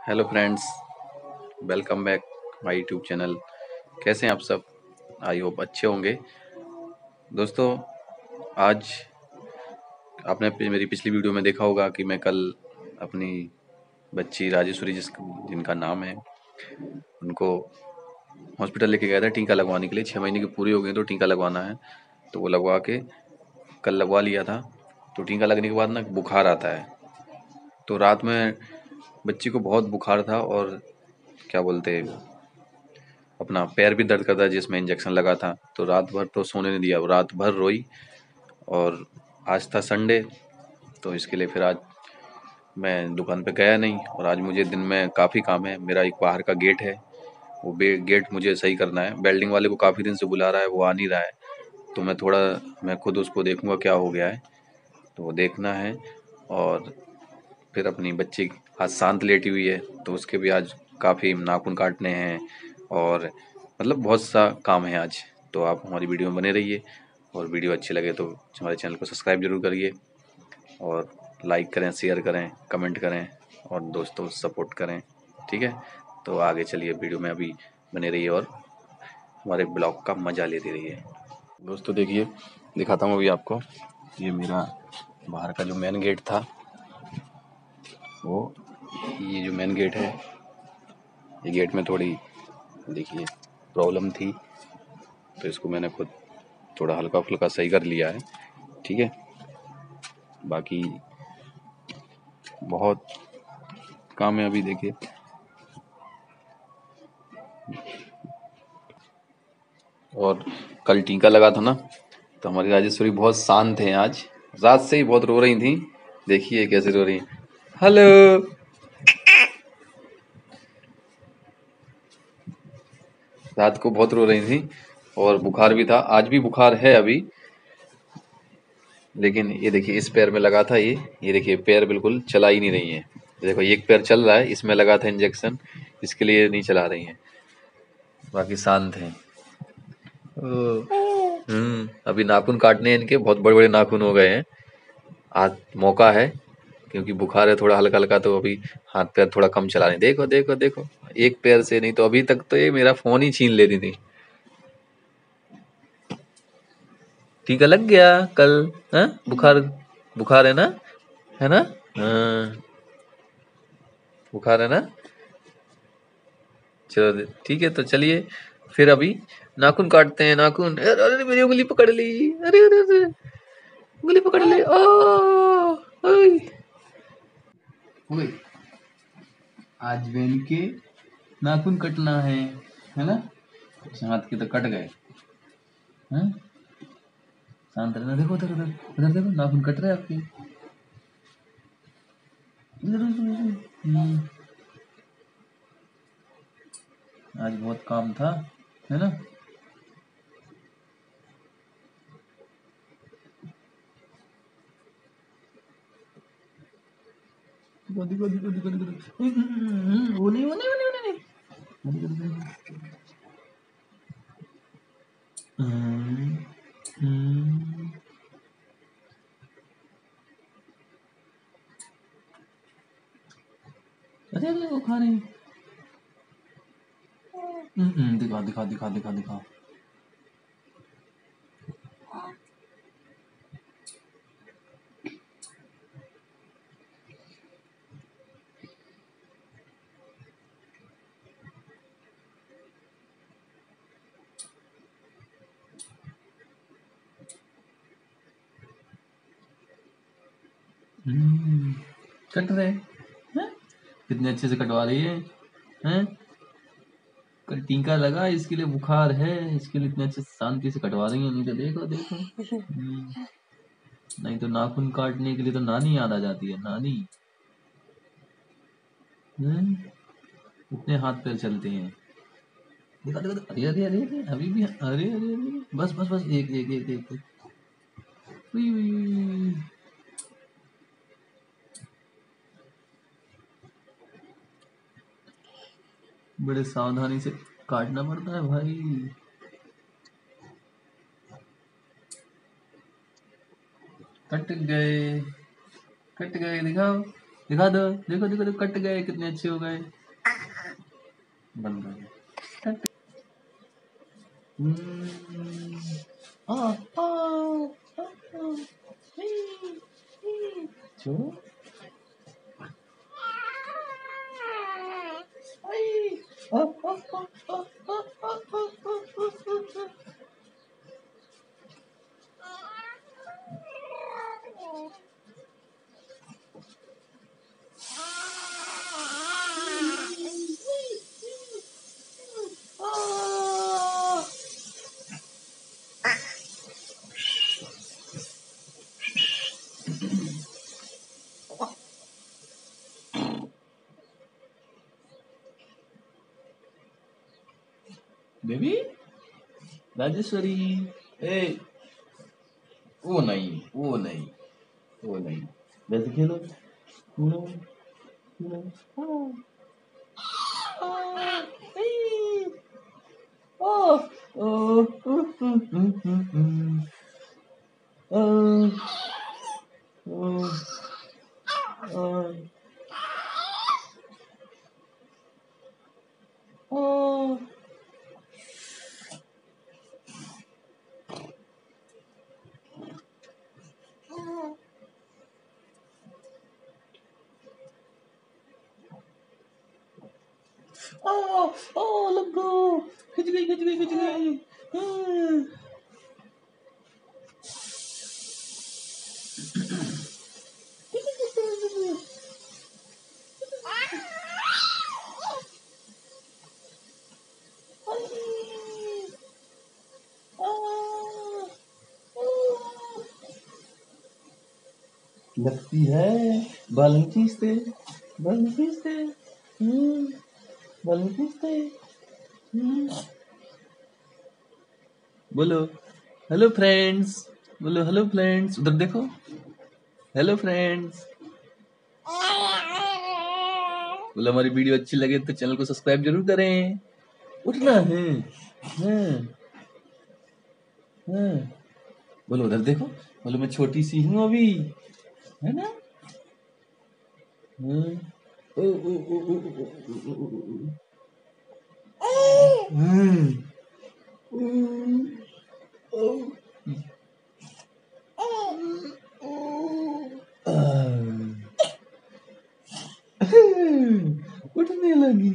Hello friends, welcome back my YouTube channel. कैसे हैं आप सब? आई होप अच्छे होंगे। दोस्तों, आज आपने मेरी पिछली वीडियो में देखा होगा कि मैं कल अपनी बच्ची राजेश्वरी जिनका नाम है, उनको हॉस्पिटल लेके गया था टीका लगवाने के लिए। 6 महीने की पूरी हो गई तो टीका लगवाना है, तो वो लगवा के कल लगवा लिया था। तो टीका लगने के बाद ना बुखार आता है, तो रात में बच्ची को बहुत बुखार था और क्या बोलते, अपना पैर भी दर्द करता है जिसमें इंजेक्शन लगा था। तो रात भर तो सोने नहीं दिया, वो रात भर रोई। और आज था संडे, तो इसके लिए फिर आज मैं दुकान पे गया नहीं। और आज मुझे दिन में काफ़ी काम है। मेरा एक बाहर का गेट है, वो गेट मुझे सही करना है। वेल्डिंग वाले को काफ़ी दिन से बुला रहा है, वो आ नहीं रहा है। तो मैं खुद उसको देखूंगा क्या हो गया है, तो वो देखना है। और फिर अपनी बच्ची आज शांत लेटी हुई है, तो उसके भी आज काफ़ी नाखून काटने हैं और मतलब बहुत सा काम है आज। तो आप हमारी वीडियो में बने रहिए, और वीडियो अच्छी लगे तो हमारे चैनल को सब्सक्राइब जरूर करिए, और लाइक करें, शेयर करें, कमेंट करें, और दोस्तों सपोर्ट करें। ठीक है, तो आगे चलिए, वीडियो में अभी बने रहिए और हमारे ब्लॉग का मज़ा लेते रहिए। दोस्तों देखिए, दिखाता हूँ अभी आपको। ये मेरा बाहर का जो मेन गेट था, वो ये जो मेन गेट है, ये गेट में थोड़ी देखिए प्रॉब्लम थी, तो इसको मैंने खुद थोड़ा हल्का फुल्का सही कर लिया है। ठीक है, बाकी बहुत काम है अभी। देखिए, और कल टीका लगा था ना, तो हमारी राजेश्वरी बहुत शांत है आज। रात से ही बहुत रो रही थी, देखिए कैसे रो रही है। हेलो, रात को बहुत रो रही थी और बुखार भी था। आज भी बुखार है अभी, लेकिन ये देखिए इस पैर में लगा था। ये देखिए पैर बिल्कुल चला ही नहीं रही है। देखो एक पैर चल रहा है, इसमें लगा था इंजेक्शन, इसके लिए नहीं चला रही है। बाकी शांत है। अभी नाखून काटने हैं इनके, बहुत बड़े बड़े नाखून हो गए हैं। आज मौका है, क्योंकि बुखार है थोड़ा हल्का हल्का, तो अभी हाथ पैर थोड़ा कम चला रहे। देखो देखो देखो, एक पैर से, नहीं तो अभी तक तो ये मेरा फोन ही छीन लेती थी। टीका लग गया कल। हाँ, बुखार बुखार है ना। हाँ, बुखार है ना। चलो ठीक है, तो चलिए फिर अभी नाखून काटते हैं। नाखून, अरे अरे, मेरी उंगली पकड़ ली। अरे अरे अरे, उंगली पकड़ ली। ओए, ओए, आज बहन के नाखून कटना है ना। हाथ के तो कट गए। हैं, शांत रहना। देखो उधर उधर उधर, देखो नाखून कट रहे हैं आपके। इधर इधर इधर। आज बहुत काम था, है ना। दिखो दिखो दिखो दिखो दिखो। वो नहीं वो नहीं वो नहीं वो नहीं। अरे अरे, वो खा रहे हैं। दिखा दिखा दिखा दिखा दिखा। कट रहे हैं। कितने अच्छे से कटवा रही है। हैं, कल टीका लगा, इसके लिए बुखार है, इसके लिए इतने अच्छे से शांति से कटवा रही है। नहीं तो देखो देखो। नहीं तो नाखून काटने के लिए तो नानी याद आ जाती है। नानी, इतने हाथ पैर चलते हैं। दिखा दिखा। अरे अरे अरे अरे, अभी भी। अरे अरे अरे, बस बस बस, एक एक एक एक, एक। उई, उई, उई। बड़े सावधानी से काटना पड़ता है भाई। कट गए, कट गए, दिखाओ। दिखा दो, देखो देखो देखो, कट गए, कितने अच्छे हो गए। बंद हो गए। आ, आ, आ, आ, छोड़ो। आ, आ, आ, आ, आ, आ, आ, आ, आ। बेबी राजेश्वरी, ए, वो नहीं, वो नहीं, वो नहीं, वैसे खेलो। नो, नो, let go, खिंच गई, खिंच गई, खिंच गई। लगती है, बाल नहीं खींचते, बाल नहीं खींचते, बाल नहीं खींचते। बोलो हेलो फ्रेंड्स, बोलो हेलो फ्रेंड्स, उधर देखो, हेलो फ्रेंड्स। बोलो हमारी वीडियो अच्छी लगे तो चैनल को सब्सक्राइब जरूर करें। उठना है, हाँ, हाँ। बोलो उधर देखो, बोलो मैं छोटी सी हूँ अभी, है ना। हाँ। ओ ओ ओ ओ ओ ओ ओ ओ। हाँ। ओ, उठने लगी।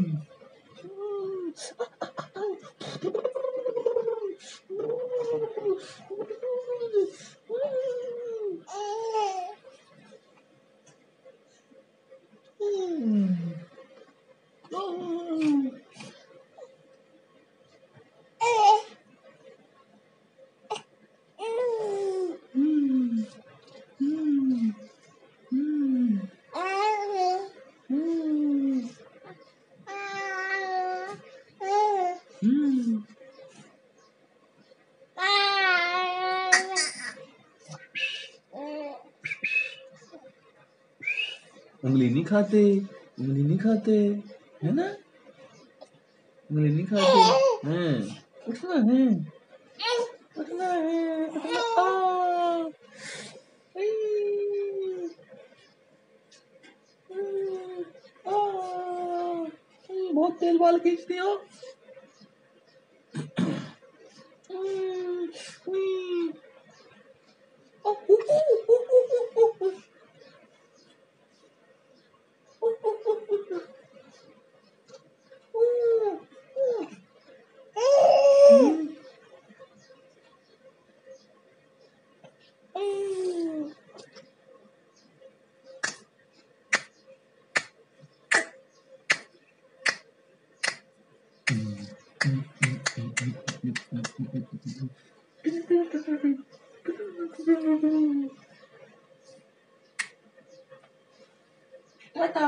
उंगली नहीं खाते, उंगली नहीं खाते, है ना, उंगली नहीं खाते हैं। उठना है, उठना है, उठना। बहुत तेल बाल खींचती हो। टाटा,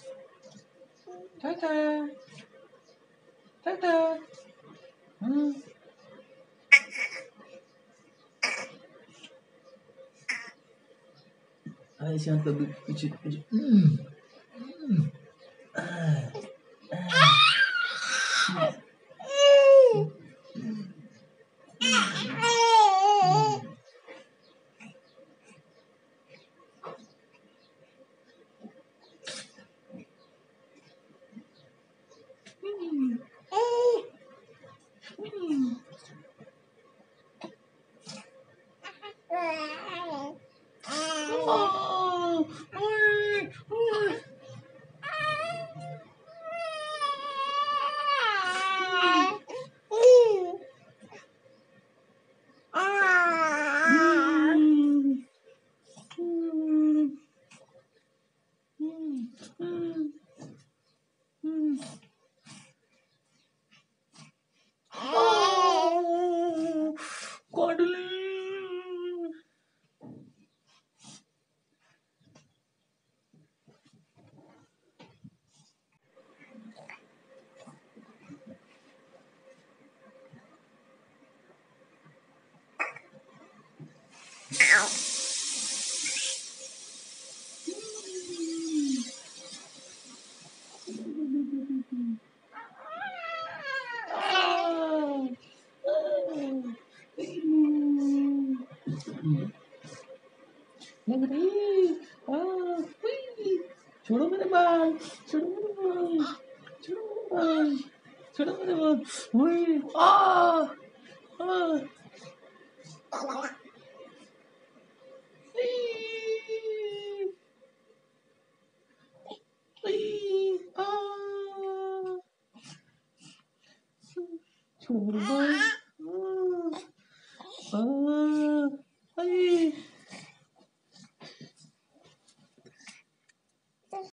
टाटा, टाटा। ऐसे मतलब पीछे पीछे। लग रही छोड़ो मेरे बाल, छोड़ो मेरे बाल, छोड़ो मेरे बाल, छोड़ो मेरे बाल, वही छोड़ो मेरे बाल।